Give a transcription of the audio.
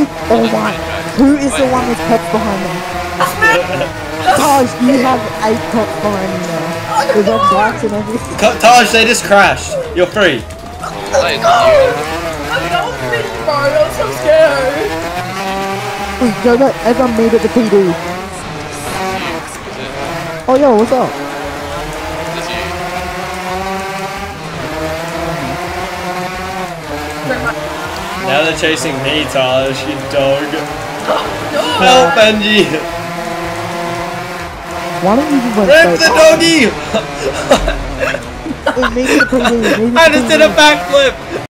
Oh my. Who is the one with pets behind them? Taj, you have 8 pets behind you now. With their bikes and everything. Taj, they just crashed. You're free. I'm so scared. Go back, everyone meet at the PD. Oh yo, what's up? Is you? Now they're chasing me, Taj, you dog. Help, Benji! Why don't you just went Rip straight? the doggy! Meet at the PD, meet at the I just did a PD. backflip!